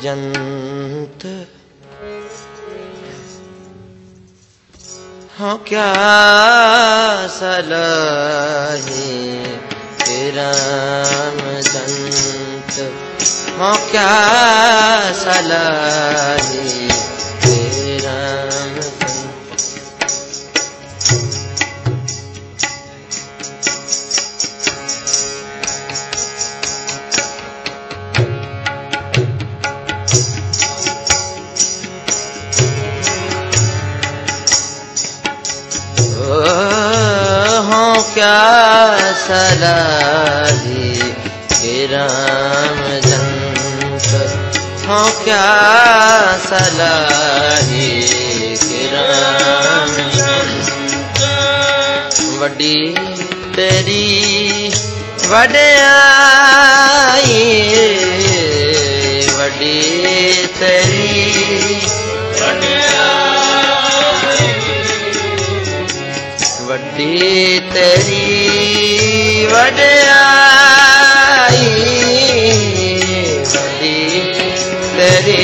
जंत हाँ क्या सलाही राम जंत हाँ क्या सलाही राम क्या सलाही राम जंत हाँ क्या सलाही राम जंत वड्डी तेरी वड्याई वड्डी तेरी वड्डी तेरी वड्याई वड्डी तेरी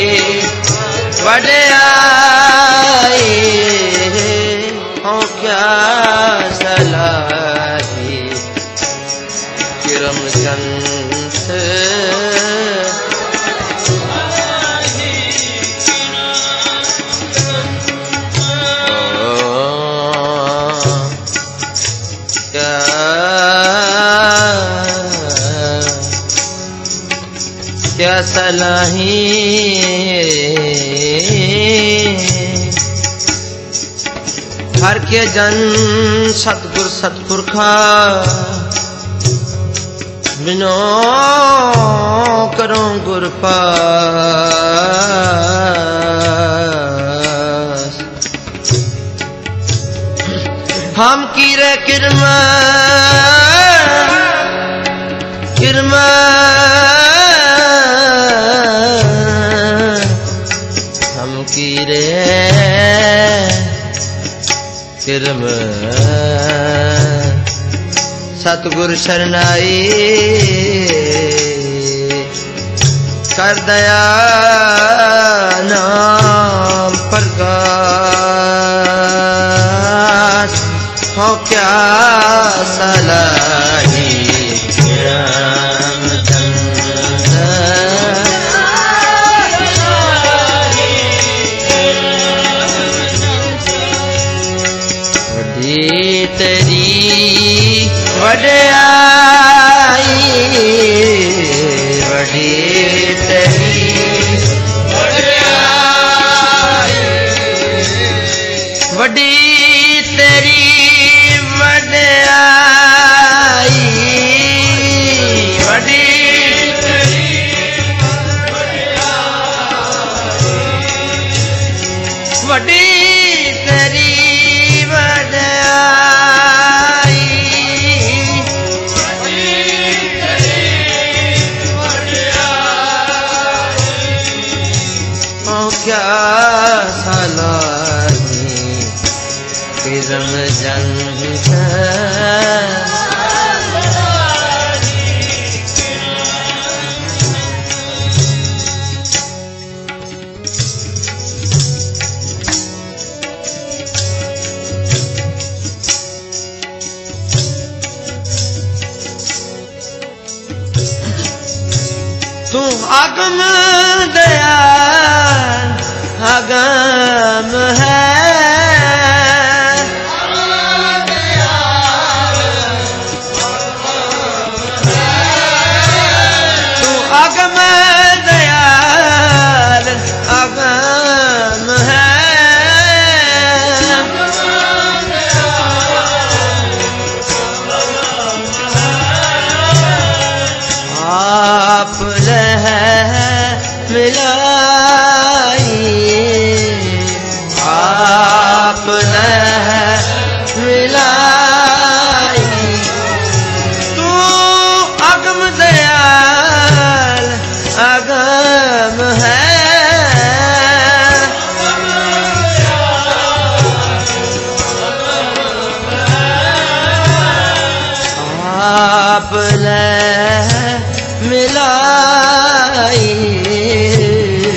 वड्याई हाँ क्या सलाही किरमचंद क्या सलाही हर के जन सतगुर सतपुरखा बिनो करो गुर पास हम कीरे किरमा किरमा कीरे किरम सतगुर शरणाई कर दया नाम प्रकाश हो क्या सलाही तेरी वड्याई वड्डी तेरी वड्याई वड्डी तेरी वड्याई वड्डी तेरी वड्याई वड्डी तेरी क्या सलाही किरम जंत तू आगम दयाल आगम है तू आगम दयाल आगम है आप मिलाई आप मिलाई तू अगम दयाल अगम है आप मिलाई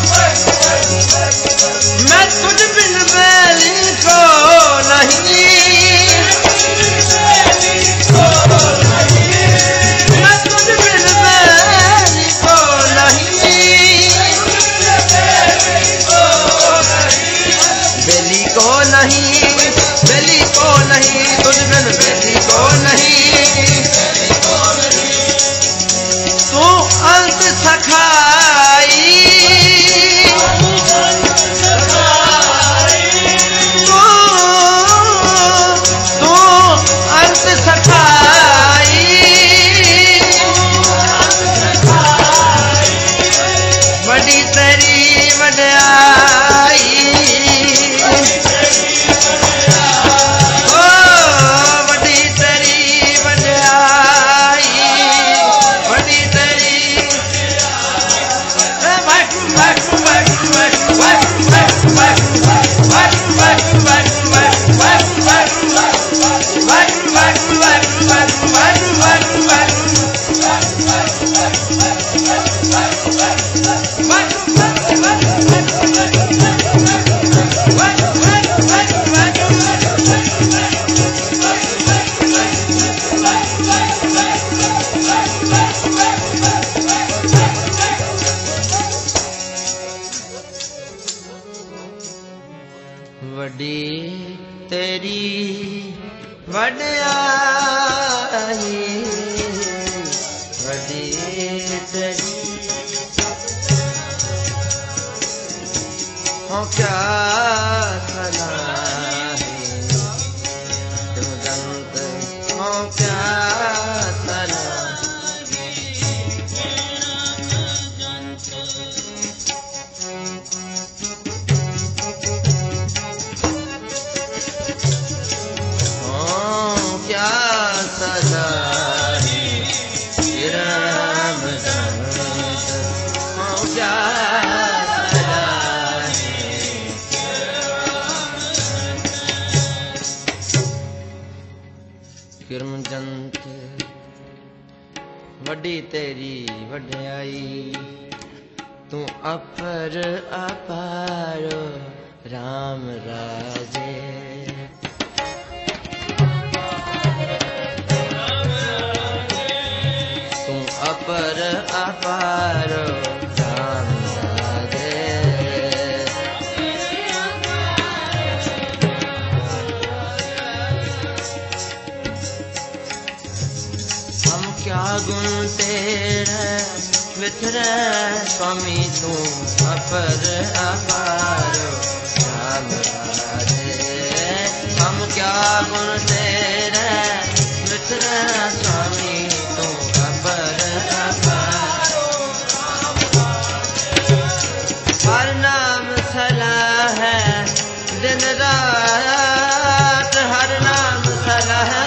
वड्याई वडी तेरी हो क्या सलाही तुम दंत हो क्या सलाही हो क्या सलाही राम दंत हो क्या किरमजंत वड्डी तेरी वड्याई तू अपर अपारो राम राजे तू अपर अपारो राम राजे क्या गुण तेरे विथरे स्वामी तू अपर अपार राम राजे हम क्या गुण तेरे विथरे स्वामी तू अपर अपार हर नाम सलाह है दिन रात हर नाम सलाह है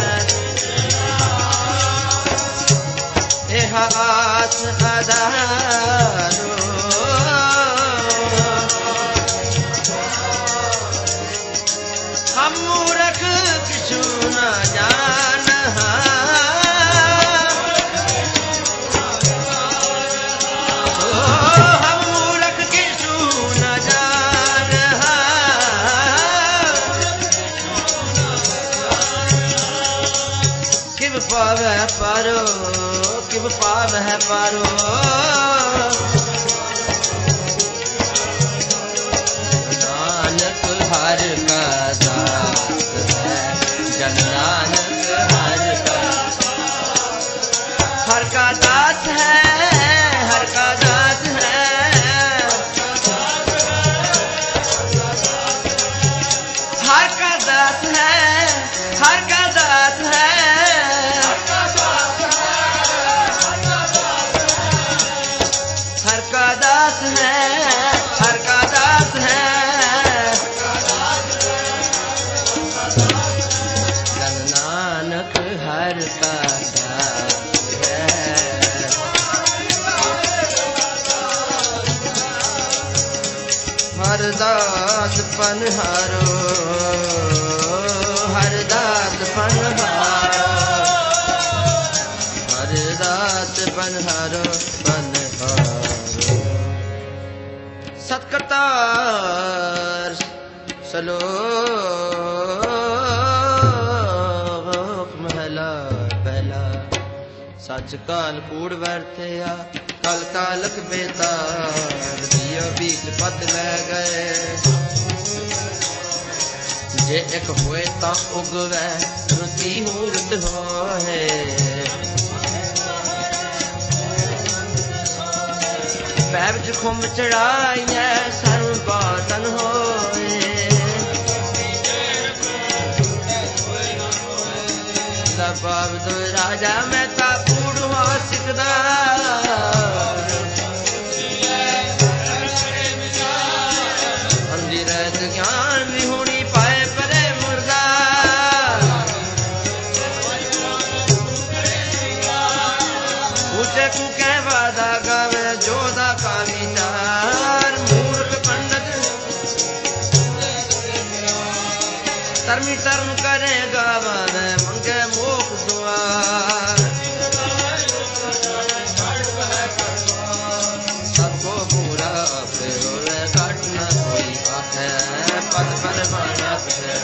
हाथ अदारो हम मूर्ख किछु न जान हम मूर्ख किछु न जान किब पावे पारो किब पाव है पारो नानक हर का दास है जन नानक हर का दास है हर का दास है हर का दास है हर का दास है हर का दास है हर का दास है जन नानक हर का दास है हर दास पनहारो हर दास पनहारो हर दास पनहारो सतकर्तार सलोक महला पहला सच काल कूड़ वरत्या कल कालक बेतार दियो बीच पत लै गए जे एक होए ता उगवे रुति मूर्त होए पैर च खुम चढ़ाइए सर्व बातन होए बाब तो राजा मैं ता कूड़ हो सिकदा अंधी रहत ज्ञान भी होनी पाए परे मुर्दा ऊंचे को कह वादा गावे जोदा का विचार मूर्ख पंडित धर्मी धर्म करेगा वादे मंगे मोख द्वार सबको पूरा फिरोवे घट न कोई आखे पद पर मानस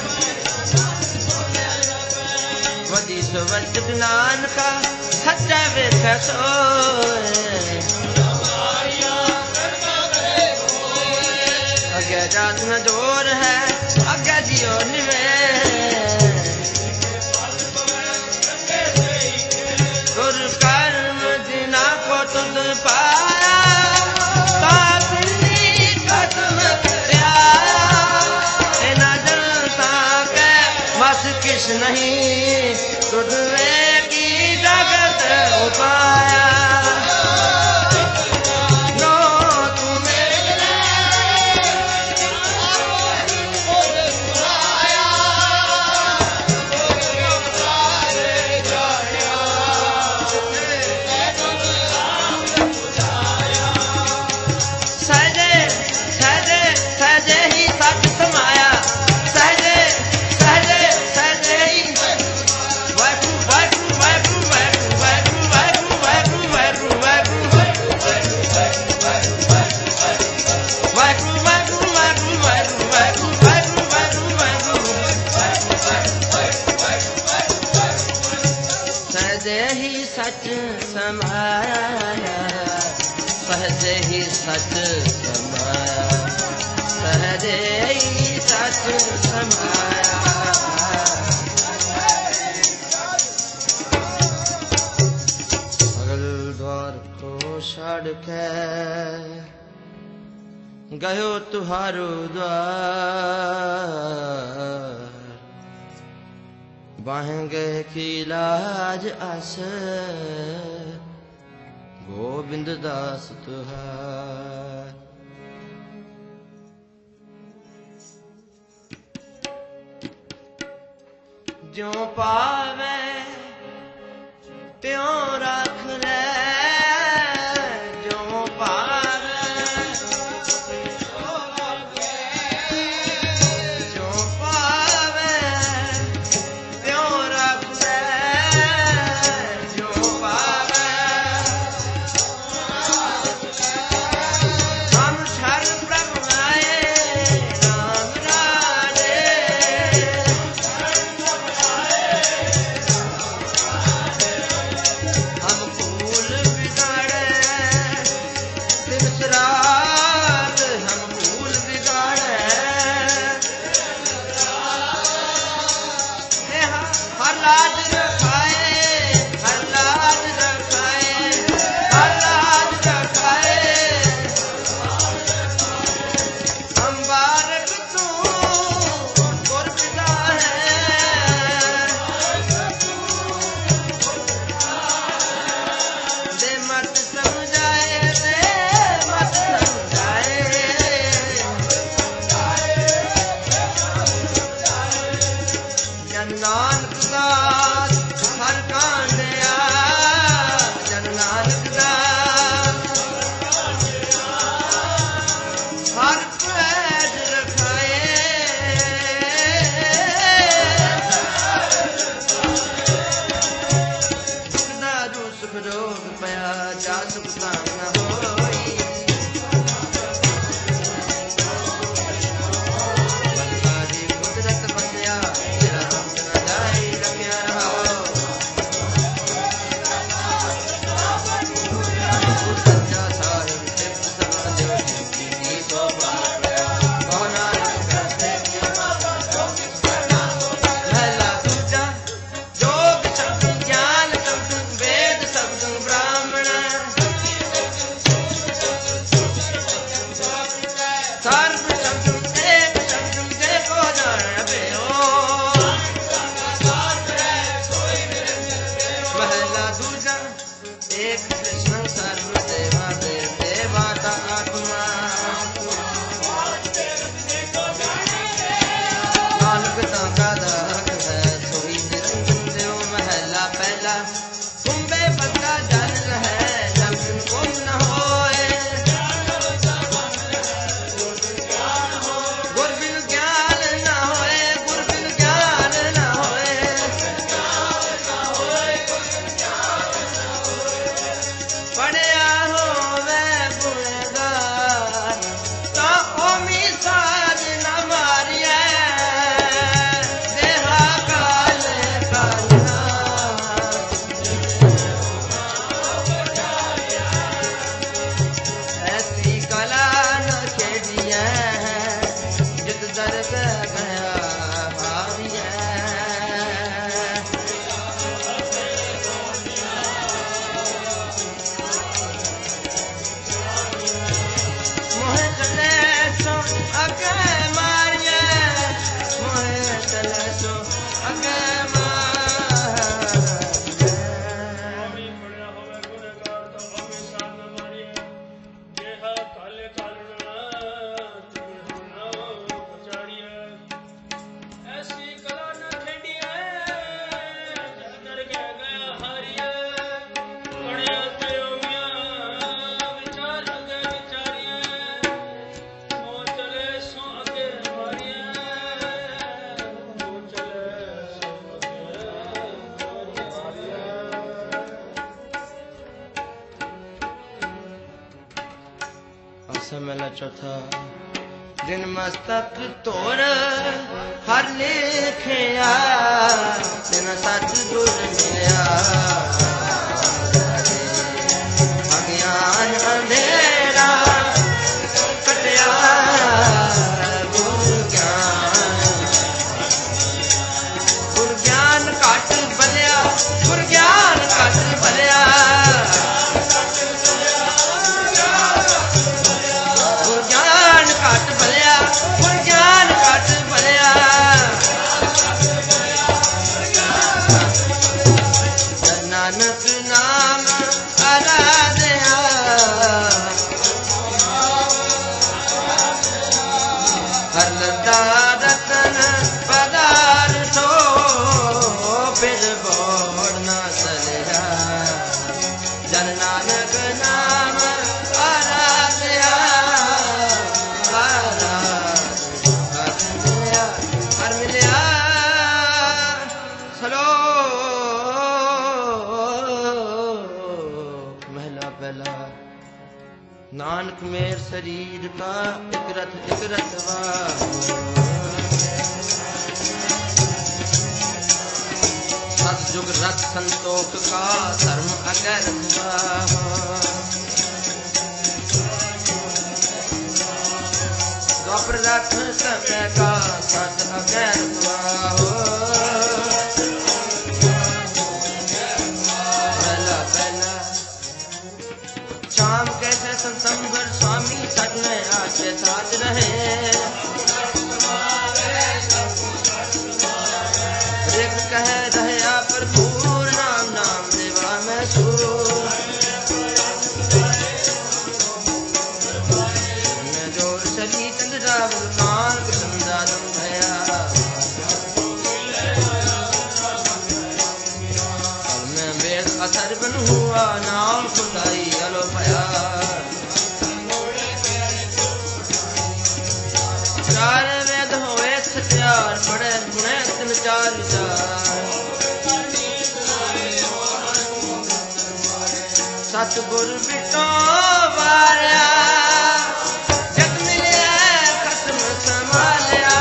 वदी सुवच ज्ञान का सच्चा वेख सोए अगे जात में जोर है अगे जियो निवे समाया सहजे ही सच समाया सहजे ही सच समाया अगल द्वार को छाड़ के गयो तुहारो द्वार बाहेंगे की लाज आस गोविंद दास तुहार जो पावे त्यों रख ले मेला चौथा दिन मस्तक तोर हर लिखिया दिन सच गुर मिलिया ਨਾਨਕ ਨਾਮ ਆਰਾਧਿਆ ਹਰ ਮਿਲਿਆ ਸਲੋਕ ਮਹਿਲਾ ਪਹਿਲਾ ਨਾਨਕ ਮੇਰ ਸਰੀਰ ਕਾ ਇਕ ਰਤ ਵਾਹ सतयुग रथ संतोख का धर्म अगर द्वापर रथ समय का सत अगर पहला पहला शाम कैसे संसंबर स्वामी सट में आके साथ रहे कह दया भरपूर नाम नाम देवा मैं मैं जोर चली चंद्रा बुलकान चंदा तुम भया मैं वेद असर बन हुआ नाम खुदाई अलो भया चार वेद होए सत्यार पड़े गुणे तिन चार सतगुर बिटो वारिया जग मिलिया खत्म संभालिया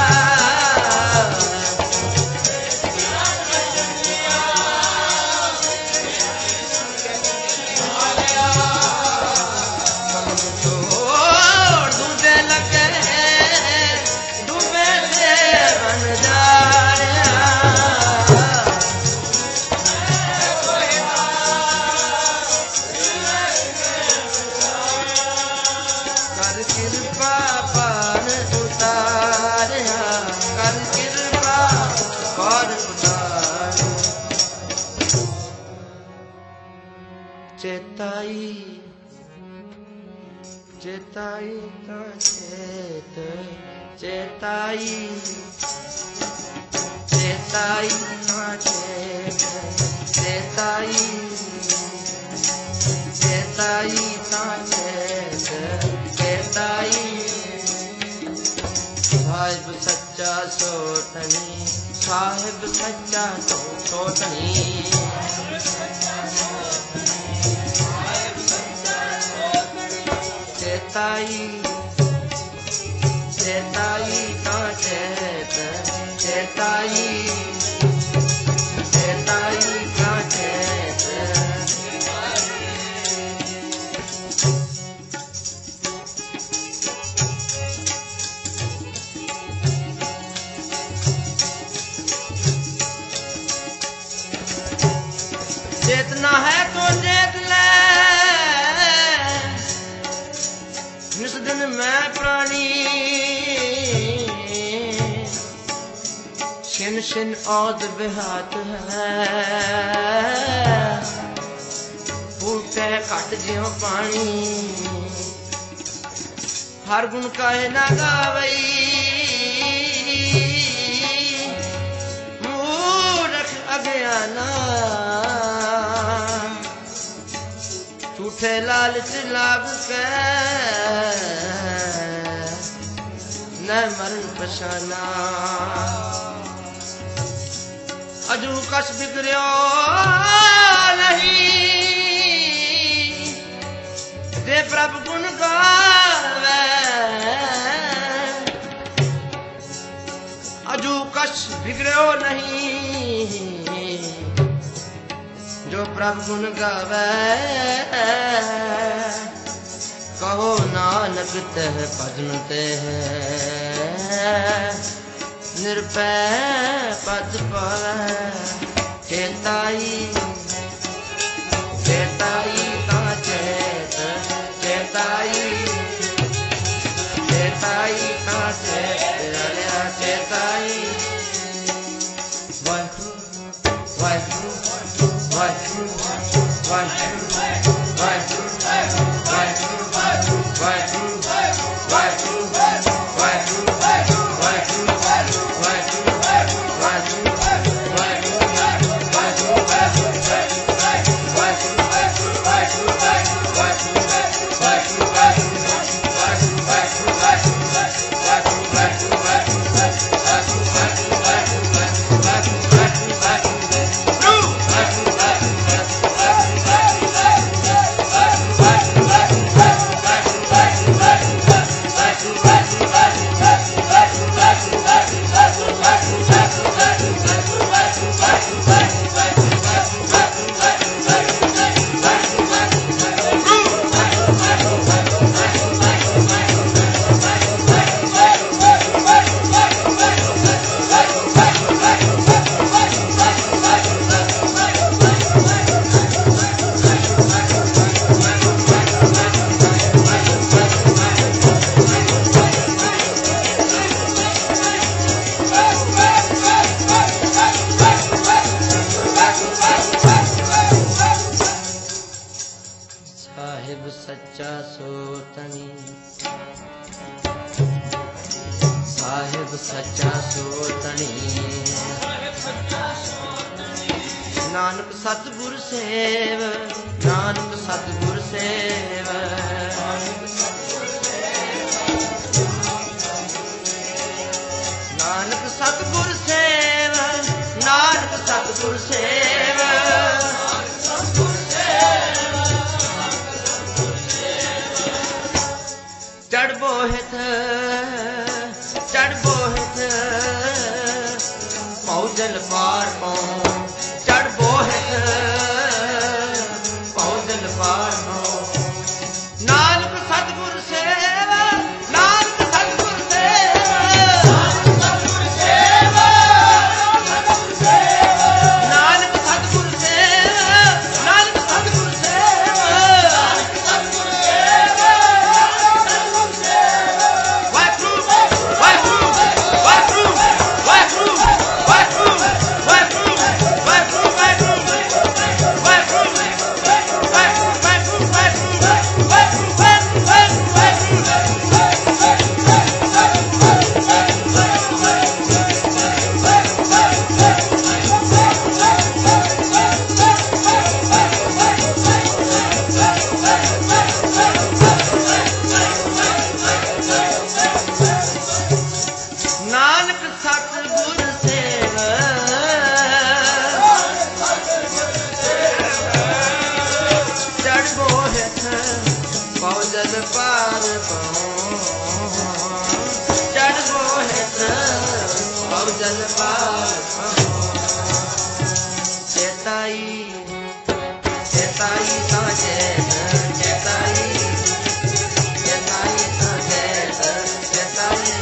डूबे लगे डूबे से बन जा चेताई चेताई ता चेत चेताई चेताई ता चेत चेताई चेताई ता चेत चेताई साहिब सच्चा सोतनी साहिब सच्चा सोतनी चेताई चेताई का चेत चेताई चेताई का चेत चेतना है तो चेत ले जिस दिन मैं प्राणी छिन छिन औद बेहात है फूटे घट ज्यों पानी हर गुण काहे ना गावई मूरख अज्ञाना झूठे लालच लाग के न मरण पछाना अजू कछ बिगड़ो नहीं दे प्रभु गुण गावे अजू कछ बिगड़ो नहीं जो प्रभु गुण गावे कहो नानक तह भजन ते निरपै पद पावै चेताई चेताई ता चेत चेताई चेताई ता चेत चेताई वाहिगुरु वाहिगुरु वाहिगुरु वाहिगुरु वाहिगुरु वाहिगुरु वाहिगुरु वाहिगुरु वाहिगुरु वाहिगुरु वाहिगुरु वाहिगुरु वाहिगुरु वाहिगुरु ਸਾਹਿਬ ਸੱਚਾ ਸੋਤਣੀ, ਸਾਹਿਬ ਸੱਚਾ ਸੋਤਣੀ, ਨਾਨਕ ਸਤਿਗੁਰ ਸੇਵ, ਨਾਨਕ ਸਤਿਗੁਰ ਸੇਵ, ਨਾਨਕ ਸਤਿਗੁਰ ਸੇਵ, ਨਾਨਕ ਸਤਿਗੁਰ ਸੇਵ, ਚੜ ਬੋਹਿਤ, ਚੜ ਬੋਹਿਤ, ਪਉ ਜਲ ਪਾਰ ਪਾਉ, ਚੜ ਬੋਹਿਤ, ਪਉ ਜਲ ਪਾਰ ਪਾਉ, ਨਾਨਕ ਸਤਿਗੁਰ ਸੇਵ, ਨਾਨਕ ਸਤਿਗੁਰ ਸੇਵ, ਨਾਨਕ ਸਤਿਗੁਰ ਸੇਵ, ਨਾਨਕ ਸਤਿਗੁਰ ਸੇਵ, ਨਾਨਕ ਸਤਿਗੁਰ ਸੇਵ, ਨਾਨਕ ਸਤਿਗੁਰ ਸੇਵ, ਵਾਹਿਗੁਰੂ ਵਾਹਿਗੁਰੂ ਵਾਹਿਗੁਰੂ ਵਾਹਿਗੁਰੂ ਵਾਹਿਗੁਰੂ ਵਾਹਿਗੁਰੂ ਵਾਹਿਗੁਰੂ ਨਾਨਕ ਸਤਿਗੁਰ ਸੇਵ, ਚੜ ਬੋਹਿਤ, ਪਉ ਜਲ ਪਾਰ ਪਾਉ, ਚੜ ਬੋਹਿਤ, ਪਉ ਜਲ ਪਾਰ ਪਾਉ, ਚੇਤਾਈ, ਚੇਤਾਈ ਸਾਜੇ, ਚੇਤਾਈ, ਚੇਤਾਈ ਸਾਜੇ, ਚੇਤਾਈ,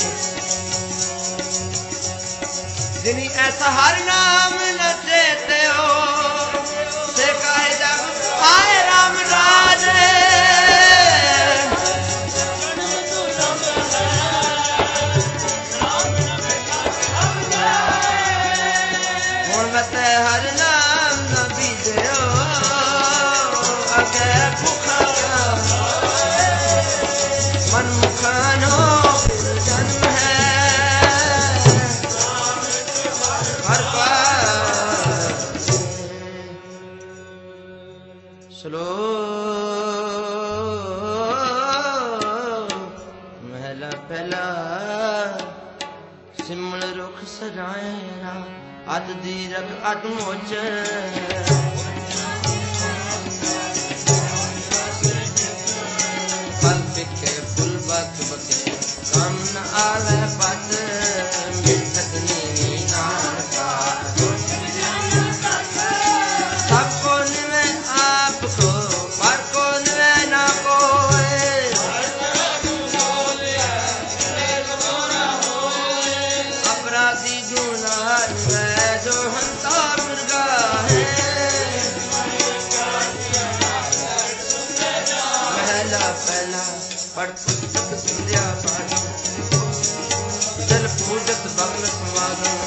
जिनी ऐसा हर नाम न चेते हो, से काहे जब आए राम राजे, हुण बते हर नाम न बीजे हो, अगे भुखा मन मुखान हो फिर जन्म है, महला पहला सिमण रुख सजाया, अद दीरघ अदमोच, फल पिके फुल बक बके, काम न आवे पत, मिठक नीवी नानका, सबको निवे आपको, पर को निवे ना कोई, अपराधी गुनाह है जो हंता मुर्गा है, महला पहला पढ़ पुस्तक संध्या पाठ, जल पूजत भग्न समागम,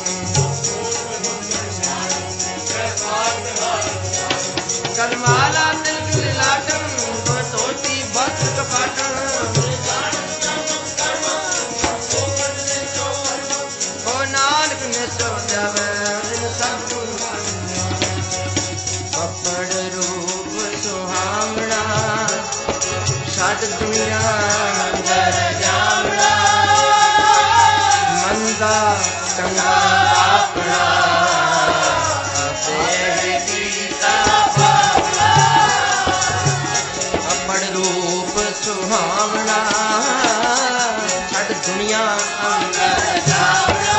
कलमाला तिलक लाटन, सोटी वस्त्र कपाटन, ओ नानक ने सो जावे पपड़ रूप सुहावना, छड़ दुनिया अंदर जावना, मंदा चंगा अपना, सुहावना, छड़ दुनिया अंदर जावना,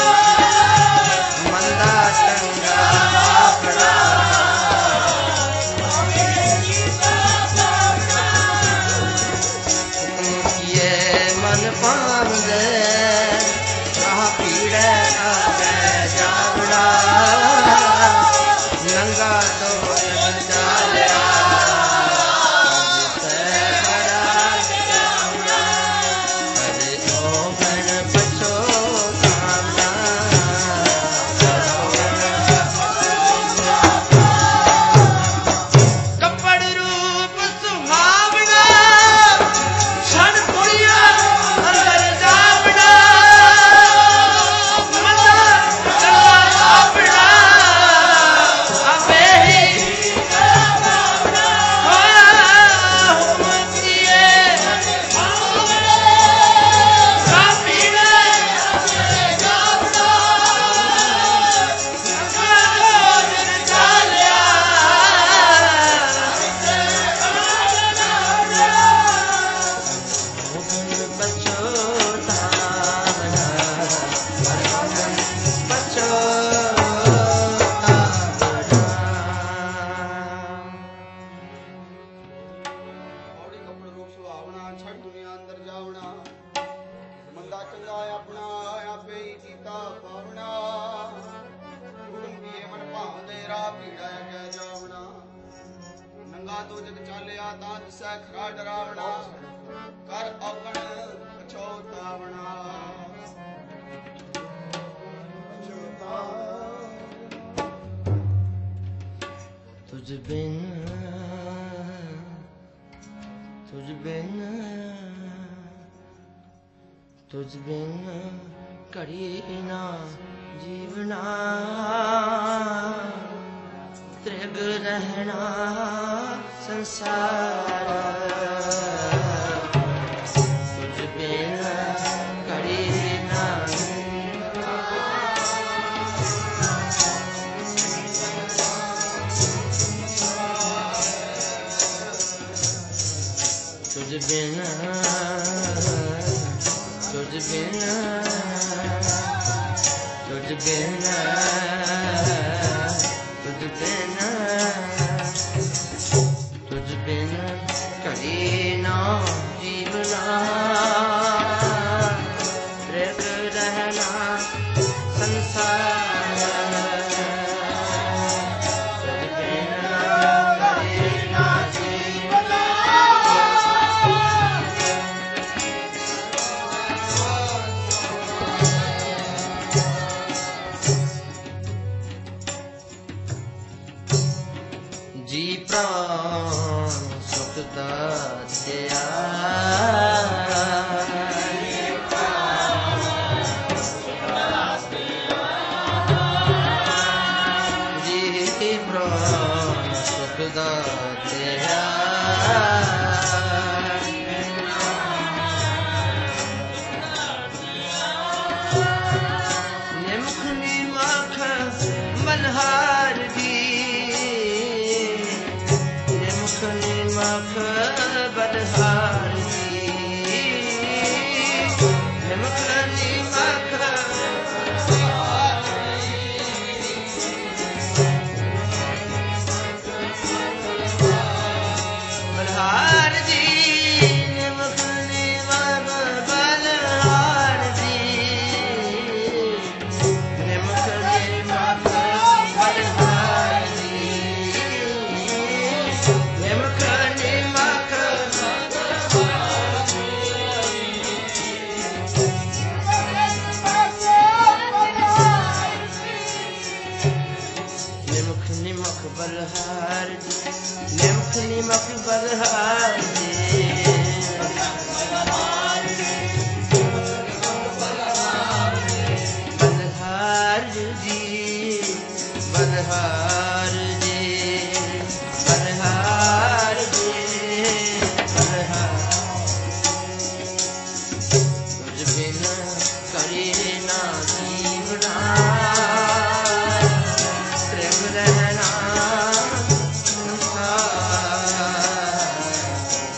मंदा चंगा अपना, ये मन पांदे, राह पीड़े ਛੱਡ ਦੁਨੀਆ ਅੰਦਰ ਜਾਵਣਾ ਮੰਦਾ ਚੰਗਾ ਆਪਣਾ ਆਪੇ ਹੀ ਕੀਤਾ ਪਾਵਣਾ ਗੁਰਮੀਏ ਮਨ ਭਾਉਂਦੇ ਰਾਹ ਭੀੜਾ ਕਹਿ ਜਾਵਣਾ ਨੰਗਾ ਤੋਂ ਜਗ ਚਾਲਿਆ ਤਾਂ ਦਿਸੈ ਖਰਾ ਡਰਾਵਣਾ ਕਰ ਔਗਣ ਪਛੋਤਾਵਣਾ तुझ बिन कड़ी ना जीवना त्रिग रहना संसार तुझ बिन कड़ी ना तुझ बिन तुझ बिन तुझ बिन तुझ बिन तुझ बिन कड़ी ना जीवना त्रिग रहना संसार तुझ बिन कड़ी ना जीवना जी प्राण सुख दात्या जी प्राण सुख दात्या निमख निमख मनहार दी निमख बलहार दी निमख निमख बलहार दी निमख निमख बलहार दी निमख निमख बलहार दी निमख निमख निमख निमख बलहार दी निमख निमख बलहार दी बलहार दी बलहार दी बलहार दी बलहार तुझ बिन करी ना जीवना त्रिग रहना संसार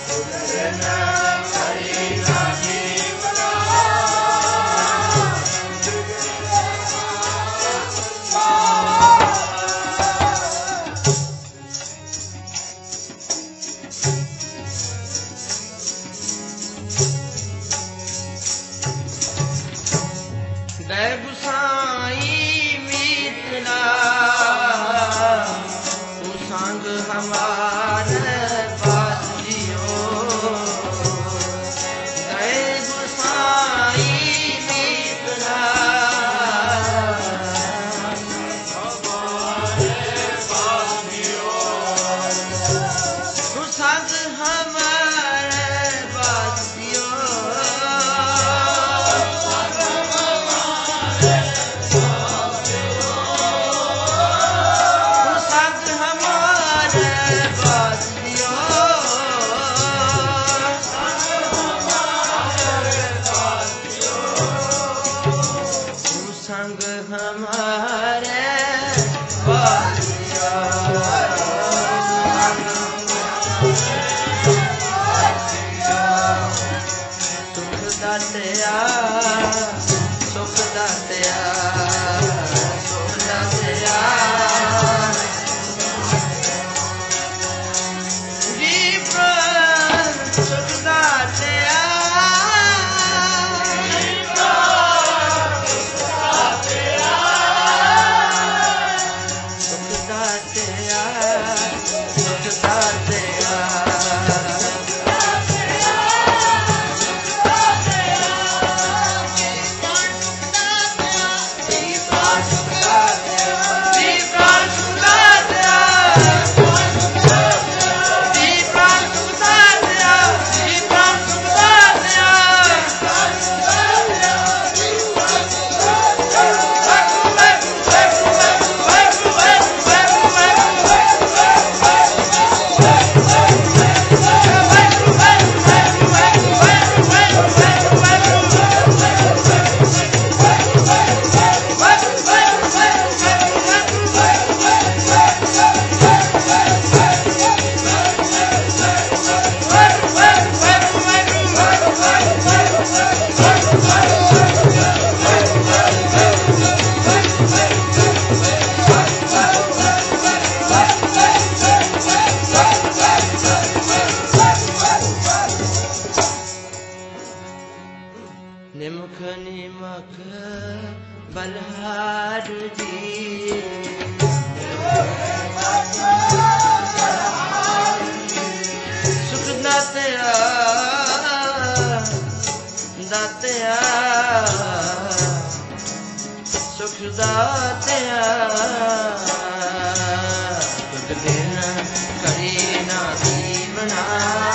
मुख निमख बलहार जी सुख दातिया दातिया सुख दातिया तुझ बिन करी ना जीवना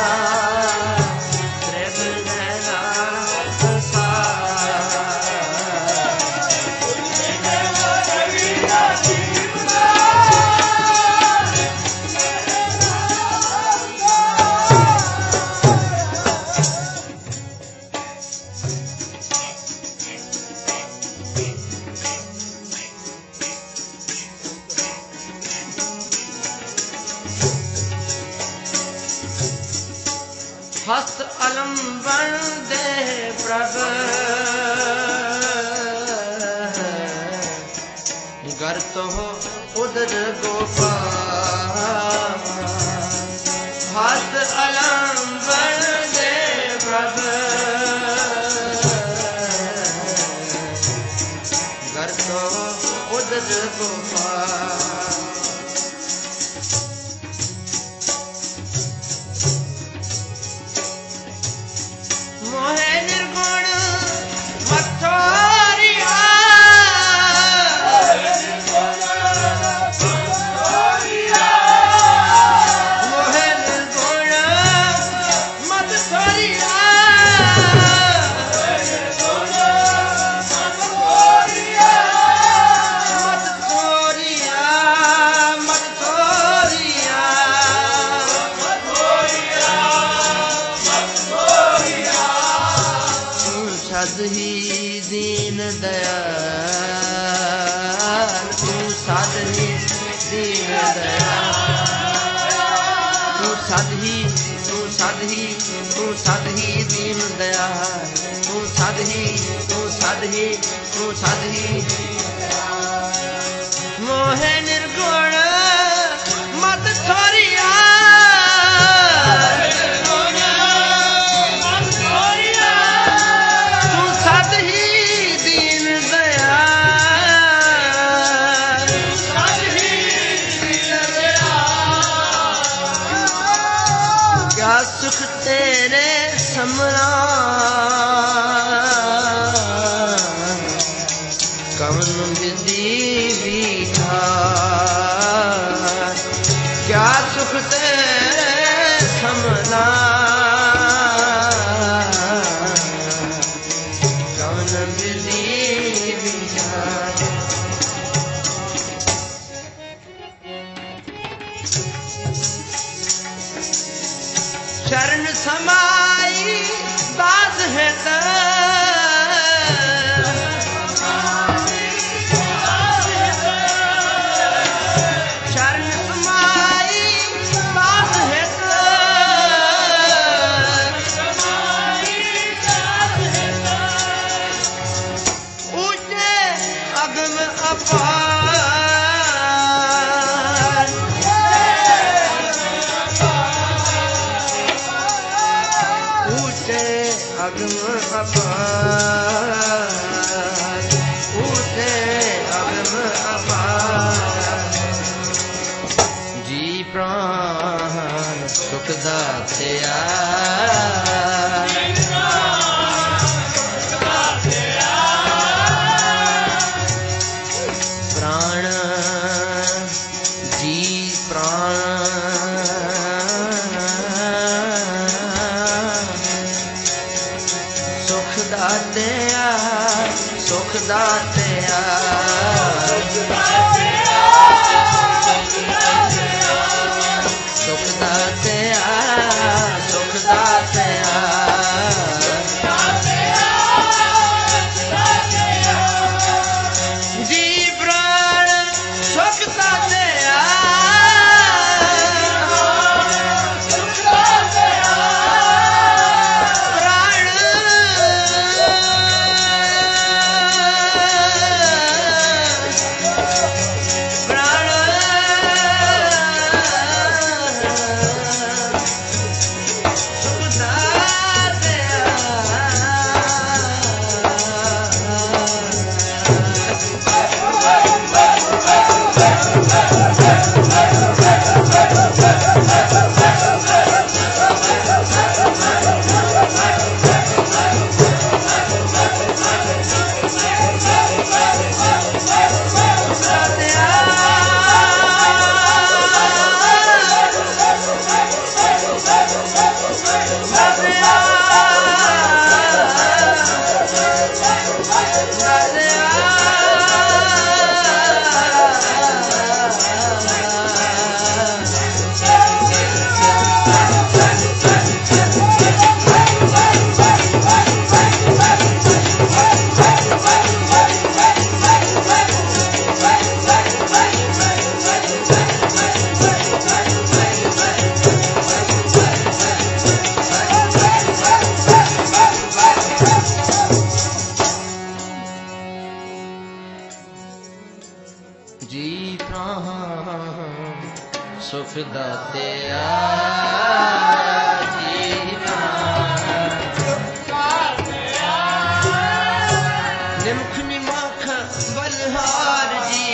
हस्त अलंबन दे प्रभ गर तो उदर गोपाल हस्त अलंबन दे प्रभ गर तो उदर गोपाल मोहे निर्गुण मथोरिया मोहे निर्गुण मथोरिया सद ही दीन दयाल तू सद ही दीन दयाल तू सद ही दीन दयाल तू सद ही मोहे निर्गुण मत छोरिया सुख तेरे समरा कवन विधि विधान क्या सुख तेरे समरा कवन विधि विधान चरण समाई दास है चरण समाई दास है ऊंचे अगम अपार अगम अपार ऊटे अगम अपार जी प्राण सुख दातिया प्राण जी सुख दातिया सुख दातिया सुख दातिया सुख दातिया जी प्राण सुख दातिया दातिया जीना निमख निमख बलहार जी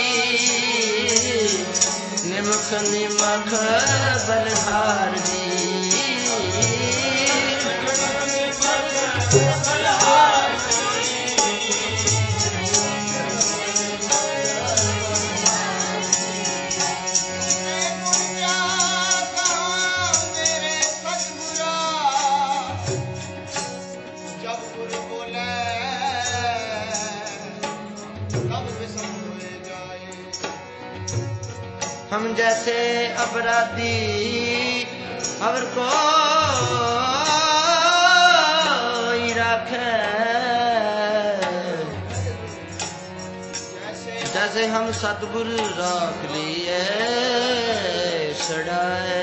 निमख निमख बलहार जी हम जैसे अपराधी और को रखे जैसे हम सतगुरु रख लिए छड़ाए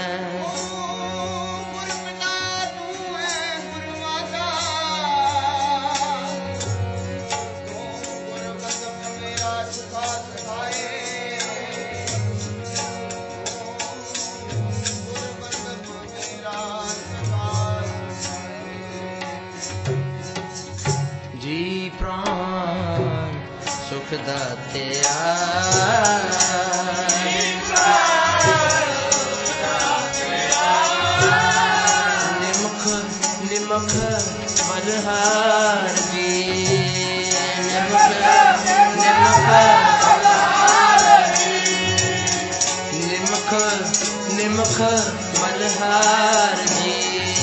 सुख दातिया निमख निमख बलहार जी निमख निमख निमख बलहार जी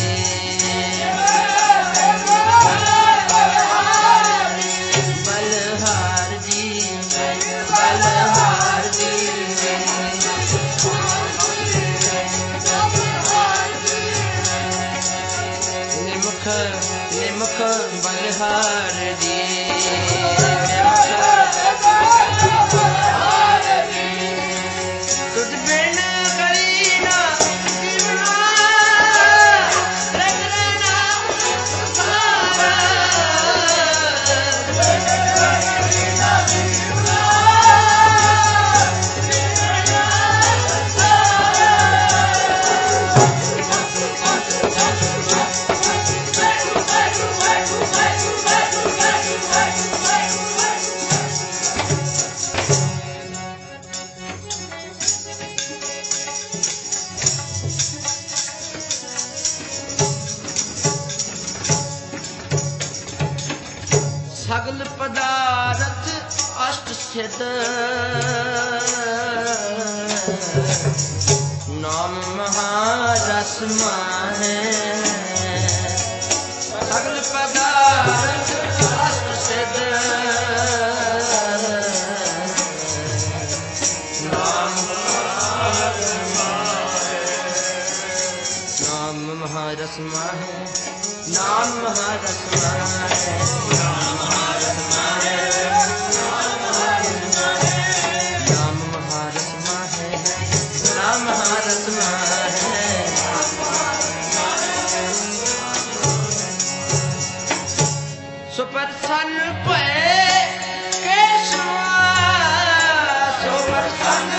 निमख बलहार जी तुझ बिन करीना सगल पदार्थ अष्ट सिद्ध नाम महारस माहे सगल पदार्थ अष्ट सिद्ध नाम महारस माहे नाम महारस माहे सुप्रसन्न पे केशवा सुप्रसन्न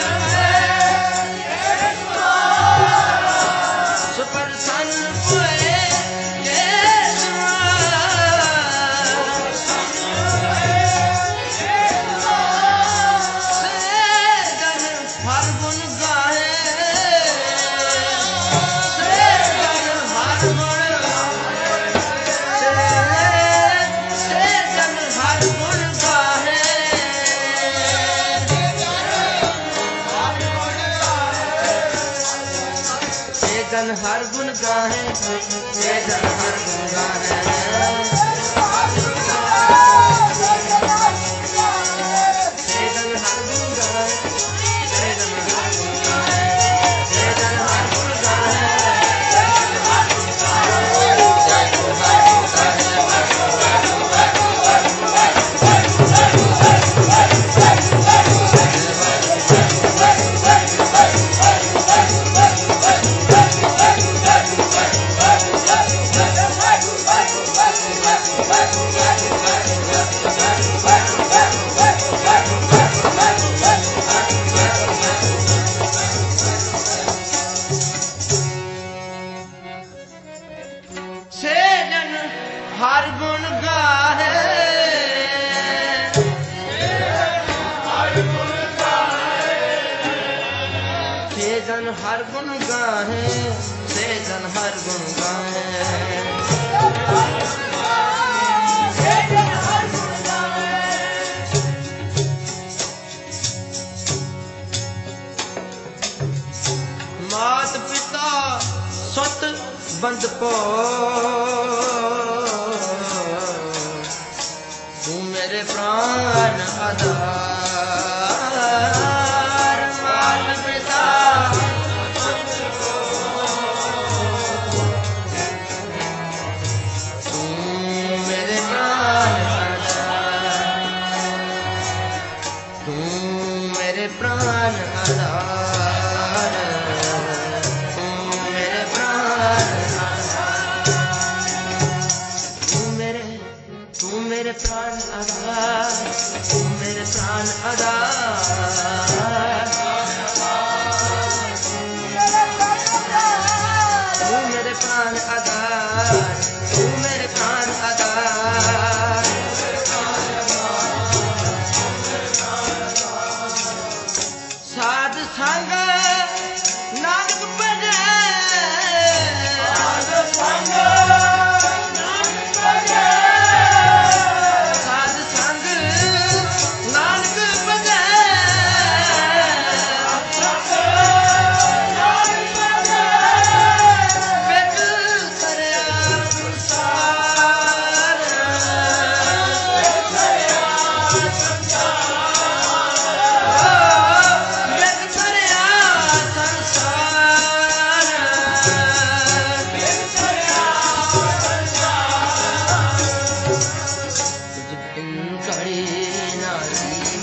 सुप्रसन्न पे केशवा सेदन हर गुण गाए सेदन हर गुण हर गुण गाहे जन हर गुण गाहे हर गुण गाहे से जन हर गुण गाहे से जन हर गुण गाहे मात पिता सत बंद पो तू मेरे प्राण आधार मात पिता तू मेरे प्राण आधार तू मेरे प्राण आधार तू मेरे प्राण तू मेरे प्राण आधार तू मेरे प्राण आधार तू मेरे प्राण आधार तू मेरे प्राण आधार साध संग नानक भजे साध संग नानक भजे बिच सरिया संसार बिच सरिया कड़ी नारीम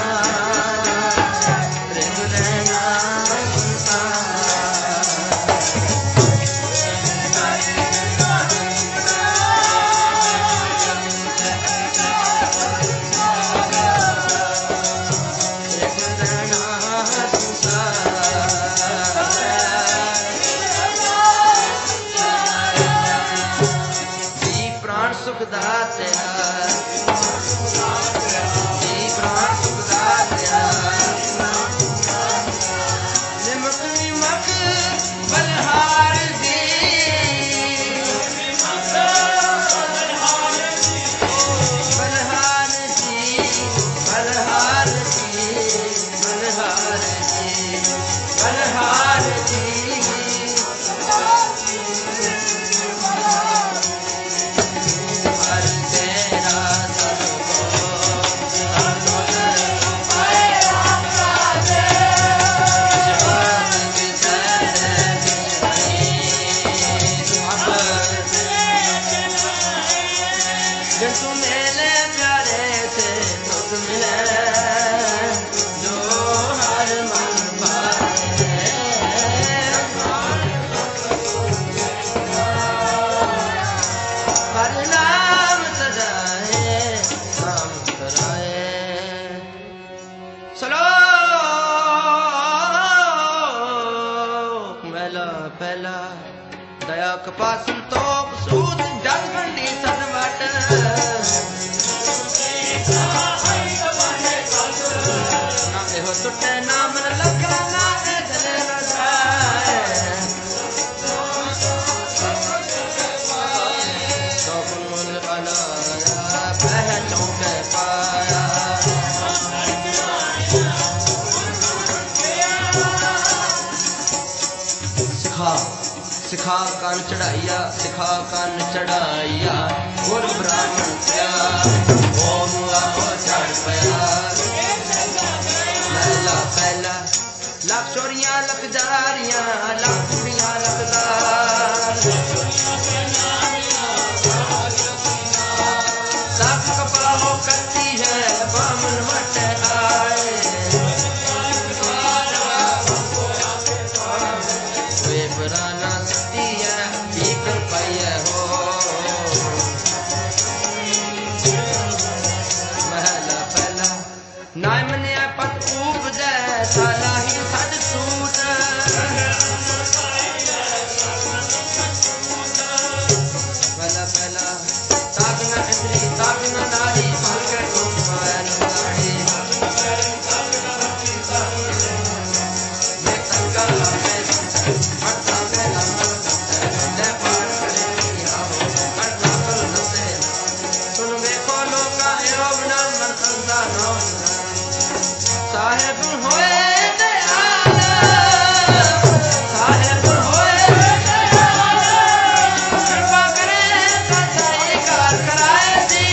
प्राण सुख दात्या निमक निमक बलहार जी बलहार जी बलहार जी बलहार जी बलहार जी हर तेरा तू मेरे प्यारे से तुझ मिले जो हर मन भाए हर नाम सजाए नाम सराए सलोक मेला पहला दया कपा संतोख सूत जग गंडी सदवट ना एहो टुटे ना मन लगा ना ए जले न जाए सब मन अलाया बह चौके पाया सिखा सिखा कान चढ़ाइया सिखा कान चढ़ाइया और ब्राह्मण क्या ओम आपो चढ़ पया लैला पहला लख चोरियां लख जारियां लख कुड़ियां लखदार लख कपाहो करती है बामन वट आए वे बराना सती है भीतर पाइए हो महला पहला साहेब होए दयाल साहेब होए दयाल कृपा करे कसाई कार कराए जी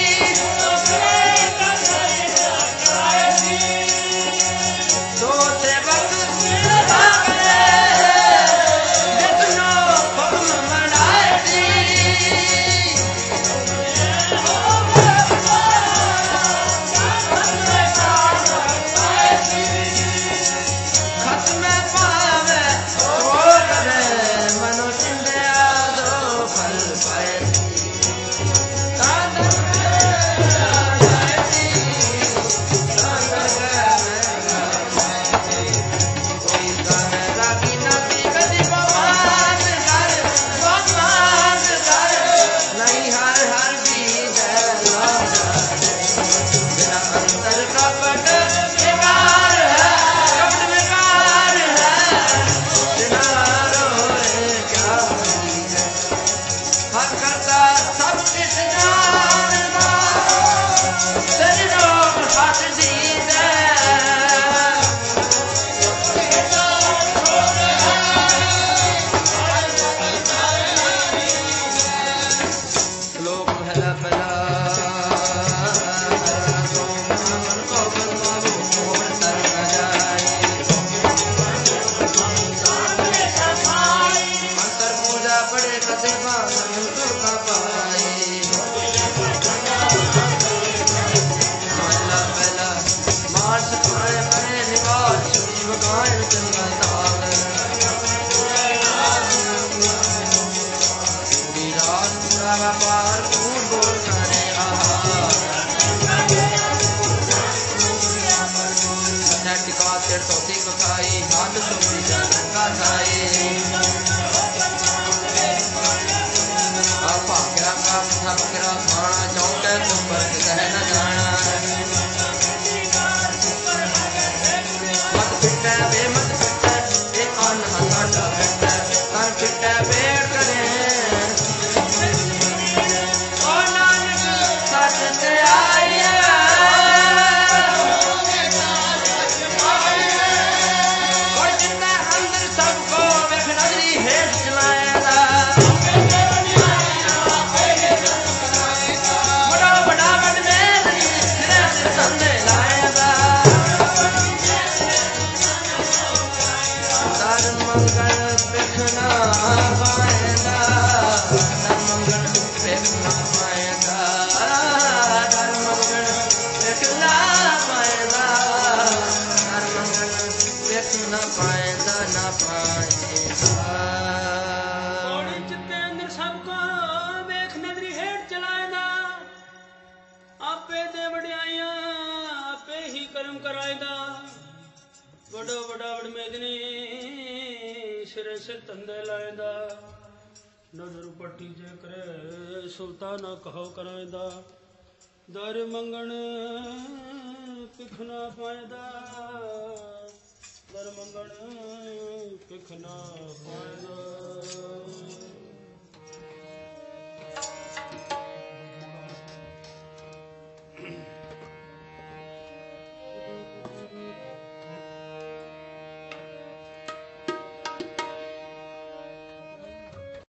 दो सेवक सभा करे जितनो हुक्म मनाए जी खत में पावे तो करे मनुष्य दया दो फल पाए तांदर कोई गाने रागी ना बिगड़ी भगवान घर नहीं हर हर बीज बिना अंतर कपट बेकार है कपट बेकार है बिना रोए क्या बीज हर करता सब किस जानता तेरी रोग हट दीद लोक भला भला मन को बनवाओ मोहन तर न जाए मंत्र पूजा पड़े कदे बांधन दुर्गा पाए माला पहला मार्च पाए पड़े निवास शिव गायन चंगा ताल विराज पूरा व्यापार कूद बोल करे आहार टिका तेर तोती को खाई हाथ सोई का खाए आप पाकरा का पाकरा खाना चौके ऊपर कह न जाना मत पिटे बे मत पिटे ए अन हटा पिटे तन पिटे बेट करे ओ नानक सच ते आया और जितना अंदर सबको वेख नगरी हेठ चलाएगा बड़ा बड़ा बन में सिरे से संदे लाएगा दर मंगल बिखना पाएगा दर मंगल बिखना पाएगा दर मंगल बिखना पाएगा दर मंगल बिखना पाएगा ना पाएगा ਔੜੀ ਚਿੱਤੇ ਅੰਦਰ ਸਭ ਕੋ ਵੇਖ ਨਜ਼ਰੀ ਹੇਠ ਚਲਾਏਦਾ ਆਪੇ ਦੇ ਵਡਿਆਈਆਂ ਆਪੇ ਹੀ ਕਰਮ ਕਰਾਏਦਾ ਵੱਡਾ ਵੱਡਾ ਵਡਮੇਦਨੀ ਸਿਰੇ ਸੇ ਤੰਦੇ ਲਾਏਦਾ ਨਜ਼ਰ ਪੱਟੀ ਜੇ ਕਰੇ ਸੁਲਤਾਨਾ ਕਹੋ ਕਰਾਏਦਾ ਦਰ ਮੰਗਣ ਪਿਖਨਾ ਪਾਏਦਾ ਦਰ ਮੰਗਣ ਪਿਖਨਾ ਪਾਏਦਾ